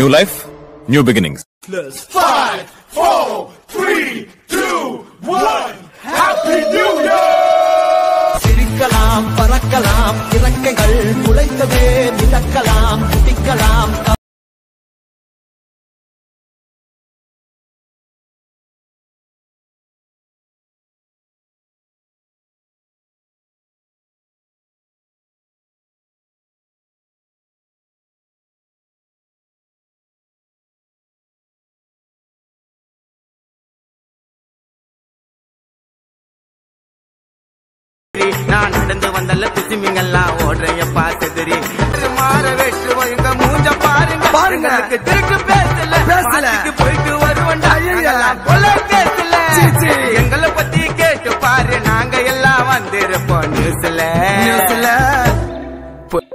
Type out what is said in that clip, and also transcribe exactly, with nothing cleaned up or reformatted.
New life, new beginnings. Five, four, three, two, one. Happy New Year! சிரிக்கலாம், பறக்கலாம், இறக்கைகள் முளைத்ததே மிதக்கலாம், குதிக்கலாம். நான் நடந்து வந்தல்ல பிசிமிங்கெல்லாம் ஓடுறைய பார்த்து மாற வெட்டு மூஞ்ச பாருங்க பாருங்க திருக்கு